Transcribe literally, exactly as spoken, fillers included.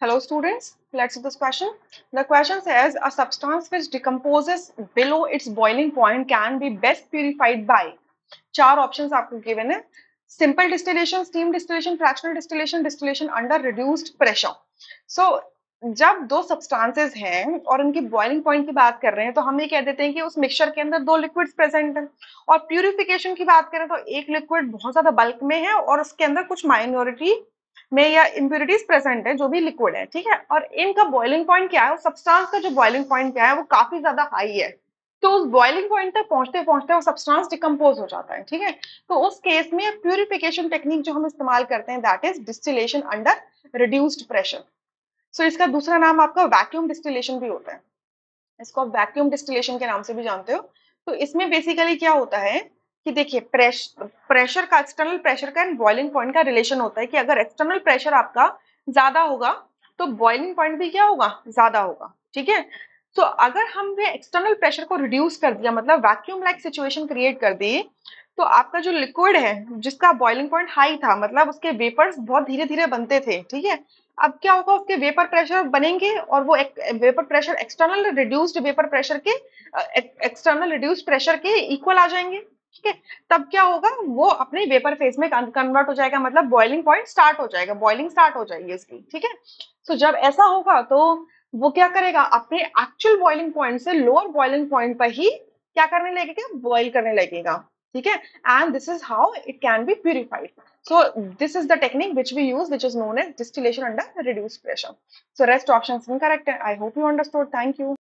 Hello students, let's do this question. The question says a substance which decomposes below its boiling point can be best purified by. चार options आपको given है. Simple distillation, steam distillation, fractional distillation, distillation under reduced pressure. So जब दो substances हैं और उनकी boiling point की बात कर रहे हैं तो हम ये कह देते हैं कि उस मिक्सचर के अंदर दो लिक्विड्स प्रेजेंट हैं. और प्यूरिफिकेशन की बात करें तो एक लिक्विड बहुत ज्यादा बल्क में है और उसके अंदर कुछ माइनॉरिटी में या इम्प्योरिटीज प्रेजेंट है जो भी लिक्विड है, ठीक है. और इनका बॉइलिंग पॉइंट क्या है, उस सब्सटेंस का जो बॉइलिंग पॉइंट क्या है वो काफी ज्यादा हाई है. तो उस बॉइलिंग पॉइंट तक पहुंचते पहुंचते वो सब्सटेंस डिकम्पोज हो जाता है, ठीक है. तो उस केस में प्यूरिफिकेशन टेक्निक जो हम इस्तेमाल करते हैं that is distillation under reduced pressure. So इसका दूसरा नाम आपका वैक्यूम डिस्टिलेशन भी होता है. इसको आप वैक्यूम डिस्टिलेशन के नाम से भी जानते हो. तो इसमें बेसिकली क्या होता है कि देखिए प्रेशर प्रेशर का एक्सटर्नल प्रेशर का एंड बॉइलिंग पॉइंट का रिलेशन होता है कि अगर एक्सटर्नल प्रेशर आपका ज्यादा होगा तो बॉइलिंग पॉइंट भी क्या होगा, ज्यादा होगा, ठीक है. तो अगर हमने एक्सटर्नल प्रेशर को रिड्यूस कर दिया, मतलब वैक्यूम लाइक सिचुएशन क्रिएट कर दी, तो आपका जो लिक्विड है जिसका बॉइलिंग पॉइंट हाई था, मतलब उसके वेपर्स बहुत धीरे धीरे बनते थे, ठीक है. अब क्या होगा, उसके वेपर प्रेशर बनेंगे और वो vapour pressure external reduced vapour pressure के एक्सटर्नल रिड्यूस्ड प्रेशर के इक्वल आ जाएंगे, ठीक है. तब क्या होगा, वो अपने वेपर फेज में कन्वर्ट हो जाएगा, मतलब बॉइलिंग पॉइंट स्टार्ट हो जाएगा, बॉइलिंग स्टार्ट हो जाएगी इसकी, ठीक है. तो जब ऐसा होगा तो वो क्या करेगा, अपने एक्चुअल बॉइलिंग पॉइंट से लोअर बॉइलिंग पॉइंट पर ही क्या करने लगेगा, बॉइल करने लगेगा, ठीक है. And this is how it can be purified. So this is the technique which we use, which is known as distillation under reduced pressure. So rest options incorrect. I hope you understood. Thank you.